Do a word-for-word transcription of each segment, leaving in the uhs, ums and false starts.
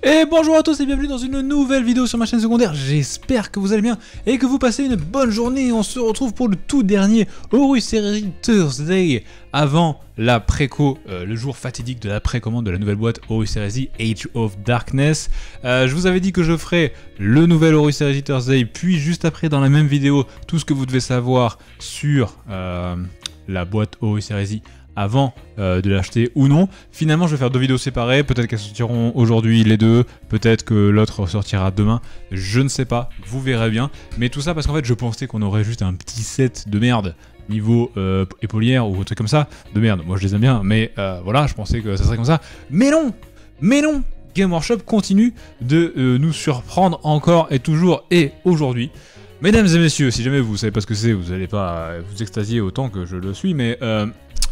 Et bonjour à tous et bienvenue dans une nouvelle vidéo sur ma chaîne secondaire. J'espère que vous allez bien et que vous passez une bonne journée. On se retrouve pour le tout dernier Horus Heresy Thursday avant la préco, euh, le jour fatidique de la précommande de la nouvelle boîte Horus Heresy Age of Darkness. Euh, je vous avais dit que je ferais le nouvel Horus Heresy Thursday, puis juste après dans la même vidéo, tout ce que vous devez savoir sur euh, la boîte Horus Heresy avant euh, de l'acheter ou non. Finalement je vais faire deux vidéos séparées, peut-être qu'elles sortiront aujourd'hui les deux, peut-être que l'autre sortira demain, je ne sais pas, vous verrez bien. Mais tout ça parce qu'en fait je pensais qu'on aurait juste un petit set de merde niveau euh, épaulière ou un truc comme ça, de merde, moi je les aime bien, mais euh, voilà, je pensais que ça serait comme ça. Mais non, mais non, Game Workshop continue de euh, nous surprendre encore et toujours et aujourd'hui. Mesdames et messieurs, si jamais vous savez pas ce que c'est, vous n'allez pas vous extasier autant que je le suis, mais euh,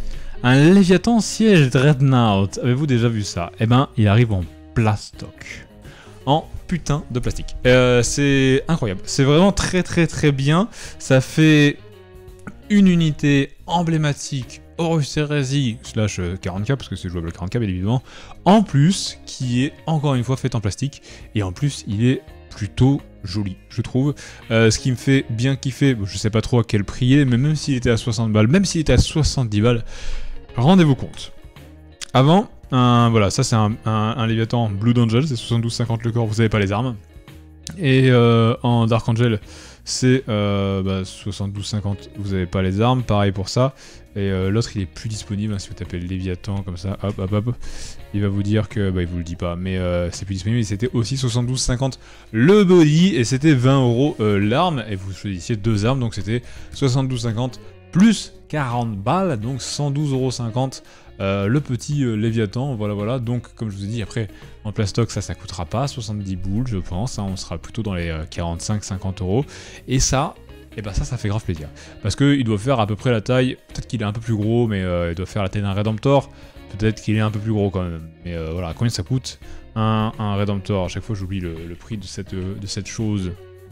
un Léviathan Siege Dreadnought, avez-vous déjà vu ça? Eh ben, il arrive en plastoc. En putain de plastique. Euh, c'est incroyable. C'est vraiment très très très bien. Ça fait une unité emblématique Horus Heresy slash quarante K, parce que c'est jouable à quarante K bien évidemment. En plus, qui est encore une fois fait en plastique. Et en plus, il est plutôt joli, je trouve. Euh, ce qui me fait bien kiffer, je sais pas trop à quel prix il est, mais même s'il était à soixante balles, même s'il était à soixante-dix balles, rendez-vous compte. Avant, un, voilà, ça c'est un, un, un Léviathan Blood Angel, c'est soixante-douze cinquante le corps, vous n'avez pas les armes. Et euh, en Dark Angel, c'est euh, bah, soixante-douze cinquante, vous n'avez pas les armes, pareil pour ça. Et euh, l'autre il est plus disponible, hein, si vous tapez le Léviathan comme ça, hop hop hop, il va vous dire que, bah il vous le dit pas, mais euh, c'est plus disponible, et c'était aussi soixante-douze cinquante le body, et c'était vingt euros euh, l'arme, et vous choisissiez deux armes, donc c'était soixante-douze cinquante plus quarante balles, donc cent douze euros cinquante euh, le petit euh, Léviathan, voilà voilà, donc comme je vous ai dit, après en plastoc ça ça coûtera pas soixante-dix boules je pense, hein, on sera plutôt dans les euh, quarante-cinq cinquante euros, et ça, et bah ça ça fait grave plaisir, parce qu'il doit faire à peu près la taille, peut-être qu'il est un peu plus gros, mais euh, il doit faire la taille d'un Redemptor, peut-être qu'il est un peu plus gros quand même, mais euh, voilà, combien ça coûte un, un Redemptor, à chaque fois j'oublie le, le prix de cette, de cette chose.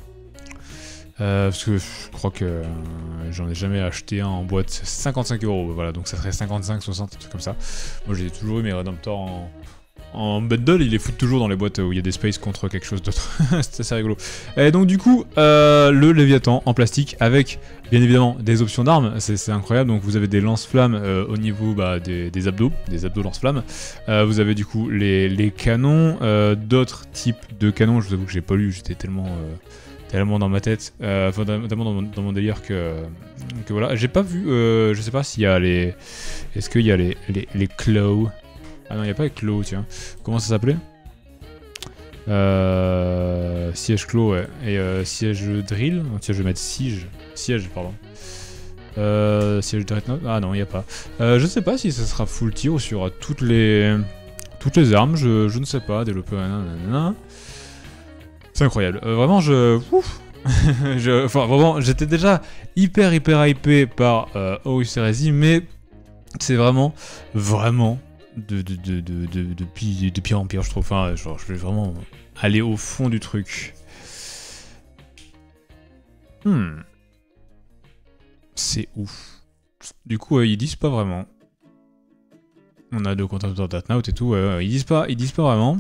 Euh, parce que je crois que euh, j'en ai jamais acheté un en boîte, cinquante-cinq euros, voilà, donc ça serait cinquante-cinq, soixante, un truc comme ça. Moi j'ai toujours eu mes Redemptor en, en bundle, ils les foutent toujours dans les boîtes où il y a des spaces contre quelque chose d'autre, c'est assez rigolo. Et donc du coup, euh, le Léviathan en plastique avec bien évidemment des options d'armes, c'est incroyable, donc vous avez des lance-flammes euh, au niveau bah, des, des abdos, des abdos lance-flammes, euh, vous avez du coup les, les canons, euh, d'autres types de canons, je vous avoue que j'ai pas lu, j'étais tellement... Euh, tellement dans ma tête, euh, enfin tellement dans mon, dans mon délire que, que voilà, j'ai pas vu, euh, je sais pas s'il y a les, est-ce qu'il y a les, les, les claws, ah non il n'y a pas les claws, tiens, comment ça s'appelait, euh, siège claw, ouais, et euh, siège drill, non, tiens je vais mettre siège, siège pardon, euh, siège dreadnought, ah non il n'y a pas, euh, je sais pas si ça sera full tir ou sur toutes les, toutes les armes, je, je ne sais pas, développer, nanana. C'est incroyable, euh, vraiment je... Ouf je... Enfin vraiment, j'étais déjà hyper hyper hypé par euh, Horus Heresy, mais c'est vraiment, vraiment de, de, de, de, de, de, de, de pire en pire je trouve, enfin genre, je vais vraiment aller au fond du truc. Hmm. C'est ouf. Du coup euh, ils disent pas vraiment. On a deux conteneurs Dreadnought et tout, euh, ils disent pas, ils disent pas vraiment.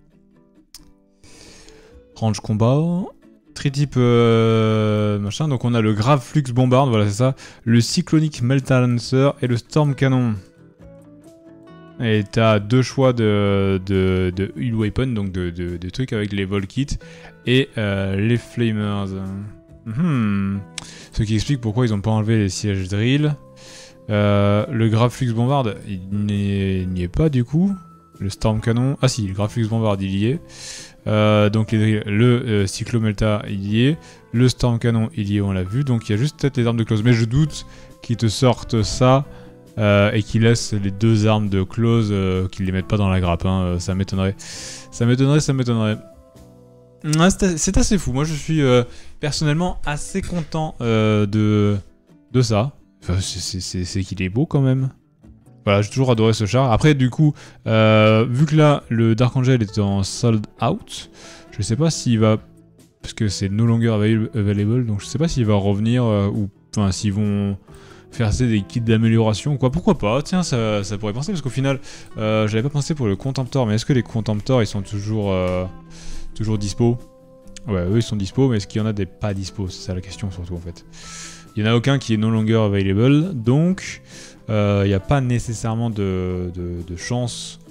Range combat, tritype euh, machin, donc on a le Grave Flux Bombard, voilà c'est ça, le Cyclonic Melta Lancer et le Storm Cannon. Et t'as deux choix de, de, de Hull Weapon, donc de, de, de trucs avec les Vol Kits et euh, les Flamers. Mmh. Ce qui explique pourquoi ils n'ont pas enlevé les sièges drill. Euh, le Grave Flux Bombard, il n'y est pas du coup. Le Storm Cannon, ah si, le Grave Flux Bombard il y est. Euh, donc les, le euh, Cyclomelta il y est, le Storm Cannon il y est, on l'a vu, donc il y a juste peut-être les armes de close, mais je doute qu'ils te sortent ça euh, et qu'ils laissent les deux armes de close, euh, qu'ils les mettent pas dans la grappe, hein, ça m'étonnerait, ça m'étonnerait, ça m'étonnerait. Ouais, c'est assez fou, moi je suis euh, personnellement assez content euh, de, de ça, enfin, c'est qu'il est beau quand même. Voilà, j'ai toujours adoré ce char. Après, du coup, euh, vu que là, le Dark Angel est en sold out, je sais pas s'il va... Parce que c'est no longer available, donc je sais pas s'il va revenir, euh, ou... Enfin, s'ils vont... faire c'est des kits d'amélioration, quoi. Pourquoi pas? Tiens, ça, ça pourrait penser, parce qu'au final, euh, j'avais pas pensé pour le Contemptor, mais est-ce que les Contemptors, ils sont toujours, euh, toujours dispo? Ouais, eux, ils sont dispo, mais est-ce qu'il y en a des pas dispo? C'est ça la question, surtout, en fait. Il n'y en a aucun qui est no longer available, donc il euh, n'y a pas nécessairement de, de, de chance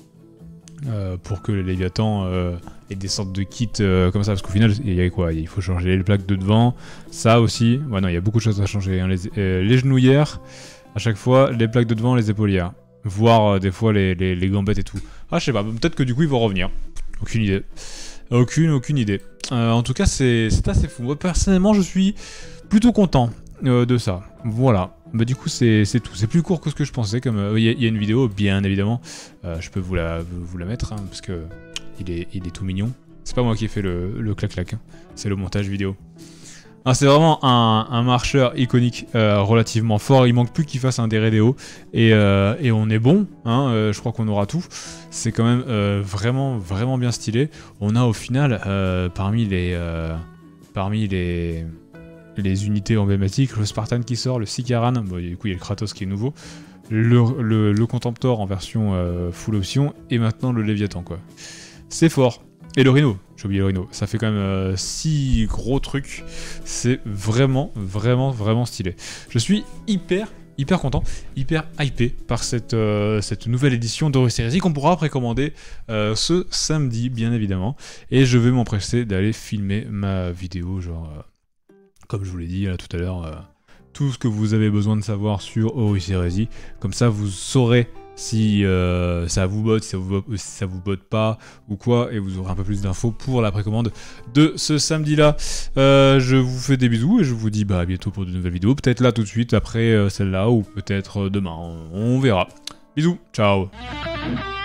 euh, pour que les Léviathans euh, aient des sortes de kits euh, comme ça, parce qu'au final, il y a quoi? Il faut changer les plaques de devant, ça aussi. Ouais, non, il y a beaucoup de choses à changer. Hein. Les, euh, les genouillères, à chaque fois, les plaques de devant, les épaulières, voire euh, des fois les, les, les gambettes et tout. Ah, je sais pas, peut-être que du coup, ils vont revenir. Aucune idée. Aucune, aucune idée. Euh, en tout cas, c'est assez fou. Moi, personnellement, je suis plutôt content. Euh, de ça, voilà. Bah du coup c'est tout, c'est plus court que ce que je pensais, comme il euh, y, y a une vidéo bien évidemment, euh, je peux vous la, vous la mettre, hein, parce que il est, il est tout mignon. C'est pas moi qui ai fait le, le clac-clac, hein, c'est le montage vidéo. C'est vraiment un, un marcheur iconique euh, relativement fort, il manque plus qu'il fasse un Dérédéo, et, euh, et on est bon, hein, euh, je crois qu'on aura tout. C'est quand même euh, vraiment, vraiment bien stylé. On a au final, euh, parmi les... Euh, parmi les... les unités emblématiques, le Spartan qui sort, le Sicaran, bon, du coup il y a le Kratos qui est nouveau, le, le, le Contemptor en version euh, full option, et maintenant le Léviathan, quoi. C'est fort. Et le Rhino, j'ai oublié le Rhino, ça fait quand même six euh, gros trucs, c'est vraiment, vraiment, vraiment stylé. Je suis hyper, hyper content, hyper hypé par cette, euh, cette nouvelle édition d'Horus Heresy qu'on pourra précommander euh, ce samedi, bien évidemment, et je vais m'empresser d'aller filmer ma vidéo, genre... Euh, comme je vous l'ai dit là, tout à l'heure, euh, tout ce que vous avez besoin de savoir sur Horus Heresy. Comme ça, vous saurez si euh, ça vous botte, si ça vous, si ça vous botte pas ou quoi. Et vous aurez un peu plus d'infos pour la précommande de ce samedi-là. Euh, je vous fais des bisous et je vous dis bah, à bientôt pour de nouvelles vidéos. Peut-être là tout de suite après euh, celle-là ou peut-être euh, demain. On, on verra. Bisous, ciao.